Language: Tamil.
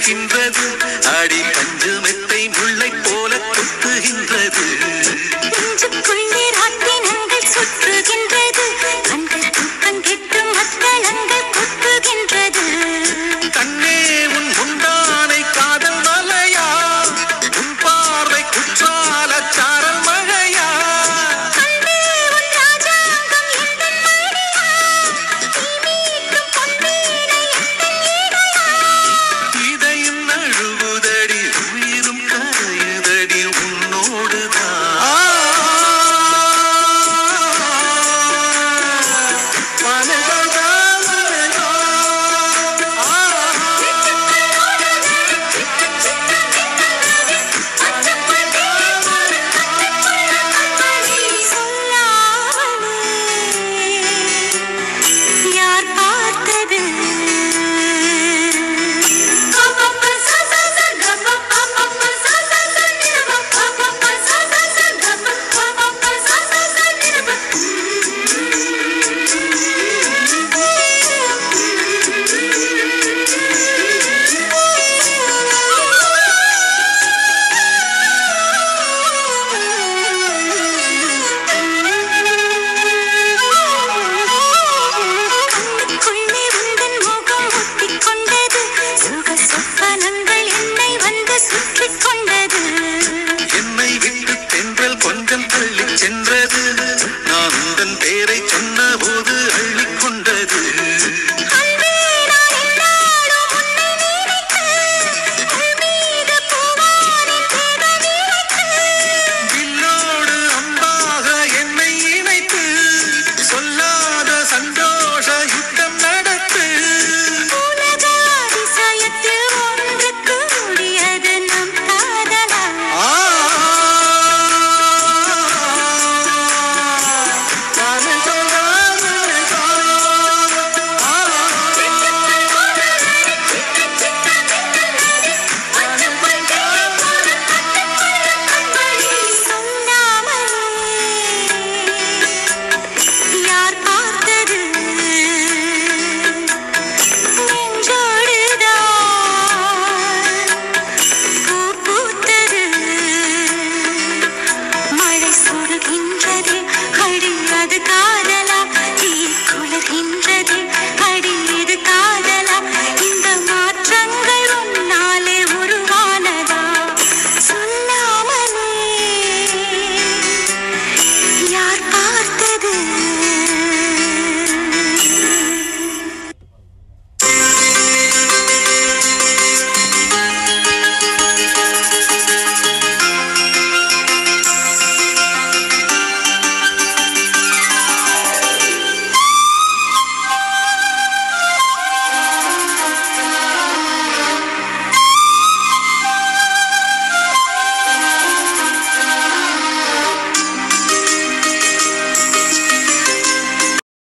கொட்டுகின்றது அடி பஞ்சு மெத்தை முல்லை போல கொட்டுகின்றது நெஞ்சுக்குள்ளே ராட்டினங்கள் சுற்றுகின்றது கண்கள் தூக்கம் கெட்டு மத்தளங்கள் கொட்டுகின்றது கண்ணே உன் முந்தானை காதல் மலையா உன் பார்வை குற்றால சாரல் மழையா கண்ணே உன் ராஜாங்கம் எந்தன் மடியா நீ மீட்டும் பொன்வீணை எந்தன் இடையா இதையும் நழுவுதடி உயிரும் கரையுதடி உன்னோடுதான் யார் பார்த்தது கண்ணுக்குள்ளே உந்தன் முகம் ஒட்டிக் கொண்டது சுக சொப்பனங்கள் என்னை வந்து சுற்றிக் கொண்டது என்னை விட்டு தென்றல் கொஞ்சம் தள்ளிச் சென்றது நான் உந்தன் பேரை சொன்ன போது அள்ளிக் கொண்டது அன்பே நான் என்னாலும் உன்னை நினைத்து உன் மீது பூவானின் தேகம் இழைத்து வில்லோடு அம்பாக என்னை இணைத்து சொல்லாத சந்தோஷ யுத்தம் நடத்து உலக அதிசயத்தில் ஒன்று கூடியது நம் காதலா சொல்லாமலே யார் பார்த்தது